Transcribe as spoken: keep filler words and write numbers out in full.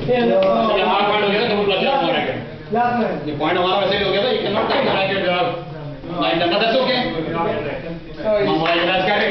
चलिए हमारा पॉइंट हो गया था, डबल प्लस लास्ट ब्रैकेट। ये पॉइंट हमारा वैसे ही हो गया था, you cannot take the bracket job. Right, that's okay. Now, why is that